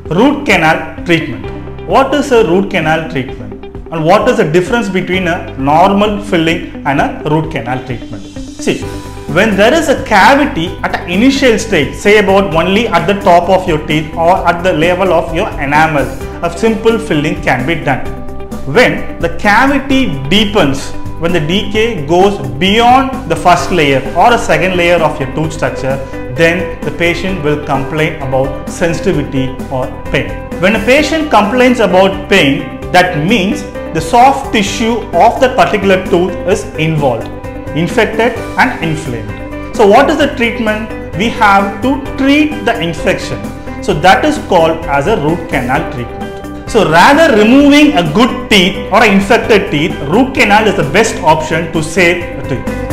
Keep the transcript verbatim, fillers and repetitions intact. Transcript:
Root canal treatment. What is a root canal treatment? And what is the difference between a normal filling and a root canal treatment? See, when there is a cavity at an initial stage, say about only at the top of your teeth or at the level of your enamel, a simple filling can be done. When the cavity deepens, when the decay goes beyond the first layer or a second layer of your tooth structure, then the patient will complain about sensitivity or pain. When a patient complains about pain, that means the soft tissue of that particular tooth is involved, infected and inflamed. So what is the treatment? We have to treat the infection. So that is called as a root canal treatment. So rather removing a good teeth or an infected teeth, root canal is the best option to save a tooth.